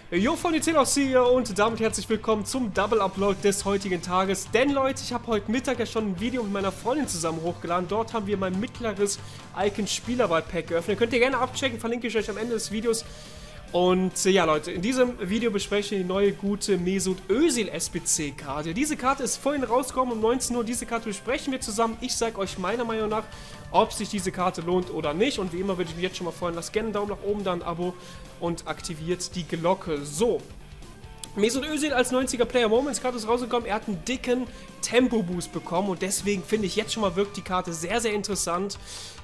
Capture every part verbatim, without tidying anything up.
Jo, von Telos hier und damit herzlich willkommen zum Double Upload des heutigen Tages. Denn Leute, ich habe heute Mittag ja schon ein Video mit meiner Freundin zusammen hochgeladen. Dort haben wir mein mittleres Icon Spielerwahl-Pack geöffnet. Könnt ihr gerne abchecken, verlinke ich euch am Ende des Videos. Und äh, ja Leute, in diesem Video bespreche ich die neue gute Mesut Özil S B C-Karte. Diese Karte ist vorhin rausgekommen um neunzehn Uhr. Diese Karte besprechen wir zusammen. Ich sage euch meiner Meinung nach, ob sich diese Karte lohnt oder nicht. Und wie immer würde ich mich jetzt schon mal freuen, lasst gerne einen Daumen nach oben, dann ein Abo und aktiviert die Glocke. So, Mesut Özil als neunziger Player Moments Karte ist rausgekommen. Er hat einen dicken Tempo-Boost bekommen und deswegen finde ich jetzt schon mal wirkt die Karte sehr, sehr interessant.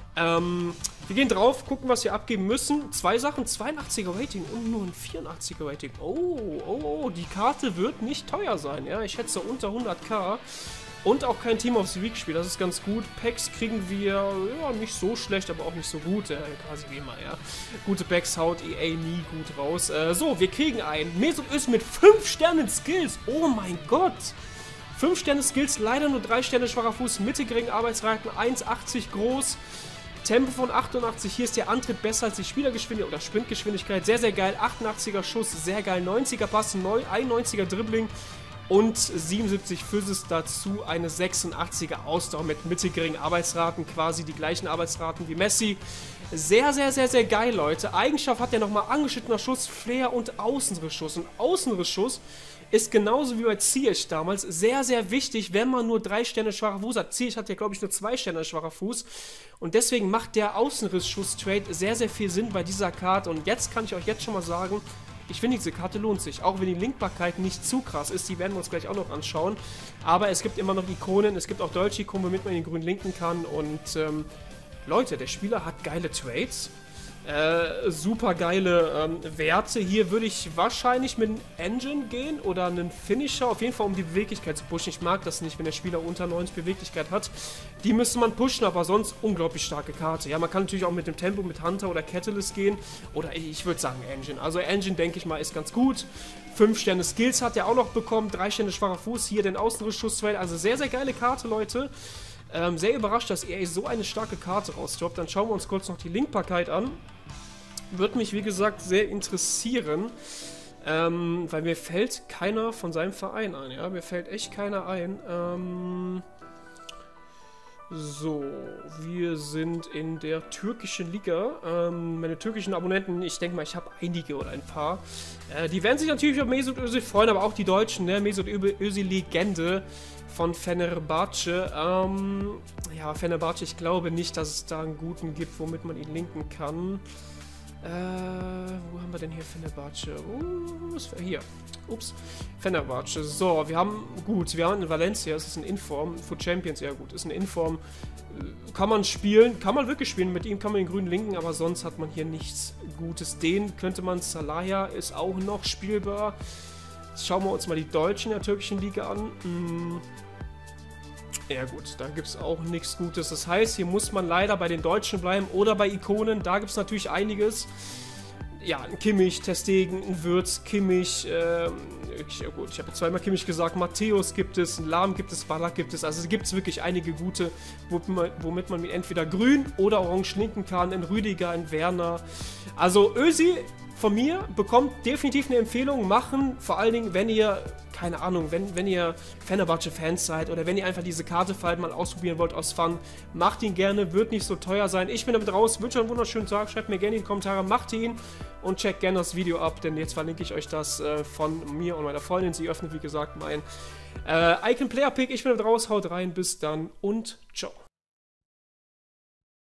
Ähm, wir gehen drauf, gucken, was wir abgeben müssen. Zwei Sachen, zweiundachtziger Rating und nur ein vierundachtziger Rating. Oh, oh, oh, die Karte wird nicht teuer sein, ja. Ich schätze unter hunderttausend. Und auch kein Team of the Week Spiel, das ist ganz gut. Packs kriegen wir, ja, nicht so schlecht, aber auch nicht so gut. Äh, quasi wie immer, ja. Gute Packs haut E A nie gut raus. Äh, so, wir kriegen einen Mesut Özil mit fünf Sternen Skills. Oh mein Gott. fünf Sterne Skills, leider nur drei Sterne schwacher Fuß, Mitte gering Arbeitsraten, eins achtzig groß. Tempo von achtundachtzig, hier ist der Antritt besser als die Spielergeschwindigkeit oder Sprintgeschwindigkeit, sehr, sehr geil, achtundachtziger Schuss, sehr geil, neunziger Pass, einundneunziger Dribbling und siebenundsiebzig Physis, dazu eine sechsundachtziger Ausdauer mit mittelgeringen Arbeitsraten, quasi die gleichen Arbeitsraten wie Messi. Sehr, sehr, sehr, sehr geil, Leute. Eigenschaft hat er nochmal angeschnittener Schuss, Flair und Außenrissschuss. Und Außenrissschuss ist genauso wie bei Ziyech damals sehr, sehr wichtig, wenn man nur drei Sterne schwacher Fuß hat. Ziyech hat ja, glaube ich, nur zwei Sterne schwacher Fuß. Und deswegen macht der Außenrissschuss-Trade sehr, sehr viel Sinn bei dieser Karte. Und jetzt kann ich euch jetzt schon mal sagen, ich finde, diese Karte lohnt sich. Auch wenn die Linkbarkeit nicht zu krass ist, die werden wir uns gleich auch noch anschauen. Aber es gibt immer noch Ikonen, es gibt auch deutsche Ikonen, womit man den grün linken kann. Und ähm, Leute, der Spieler hat geile Trades. Äh, super geile ähm, Werte. Hier würde ich wahrscheinlich mit einem Engine gehen oder einen Finisher, auf jeden Fall um die Beweglichkeit zu pushen. Ich mag das nicht, wenn der Spieler unter neunzig Beweglichkeit hat. Die müsste man pushen, aber sonst unglaublich starke Karte. Ja, man kann natürlich auch mit dem Tempo, mit Hunter oder Catalyst gehen oder ich würde sagen Engine. Also Engine, denke ich mal, ist ganz gut. fünf Sterne Skills hat er auch noch bekommen, drei Sterne schwacher Fuß, hier den Außenrissschuss-Trade. Also sehr, sehr geile Karte, Leute. Ähm, sehr überrascht, dass E A so eine starke Karte rausdroppt. Dann schauen wir uns kurz noch die Linkbarkeit an. Würde mich, wie gesagt, sehr interessieren, ähm, weil mir fällt keiner von seinem Verein ein, ja, mir fällt echt keiner ein. Ähm, so, wir sind in der türkischen Liga. Ähm, meine türkischen Abonnenten, ich denke mal, ich habe einige oder ein paar. Äh, die werden sich natürlich auf Mesut Özil freuen, aber auch die Deutschen, ne? Mesut Özil Legende von Fenerbahce. Ähm, ja, Fenerbahce, ich glaube nicht, dass es da einen guten gibt, womit man ihn linken kann. Äh, wo haben wir denn hier Fenerbahce? Uh, was hier. Ups. Fenerbahce. So, wir haben, gut, wir haben in Valencia, das ist ein Inform, Foot Champions, ja gut, ist ein Inform. Kann man spielen, kann man wirklich spielen, mit ihm kann man den grünen linken, aber sonst hat man hier nichts Gutes. Den könnte man, Salahia ist auch noch spielbar. Jetzt schauen wir uns mal die Deutschen in der türkischen Liga an. Hm. Ja gut, da gibt es auch nichts Gutes. Das heißt, hier muss man leider bei den Deutschen bleiben oder bei Ikonen. Da gibt es natürlich einiges. Ja, ein Kimmich, Ter Stegen, ein Würz, Kimmich. Ähm, ja gut, ich habe zweimal Kimmich gesagt. Matthäus gibt es, ein Lahm gibt es, Ballack gibt es. Also es gibt wirklich einige gute, womit man, womit man entweder grün oder orange linken kann. Ein Rüdiger, ein Werner. Also Özil von mir bekommt definitiv eine Empfehlung, machen, vor allen Dingen, wenn ihr, keine Ahnung, wenn, wenn ihr Fenerbahce-Fans seid oder wenn ihr einfach diese Karte halt mal ausprobieren wollt aus Fun, macht ihn gerne, wird nicht so teuer sein. Ich bin damit raus, wünsche euch einen wunderschönen Tag, schreibt mir gerne in die Kommentare, macht ihn und checkt gerne das Video ab, denn jetzt verlinke ich euch das äh, von mir und meiner Freundin. Sie öffnet, wie gesagt, mein äh, Icon Player Pick. Ich bin damit raus, haut rein, bis dann und ciao.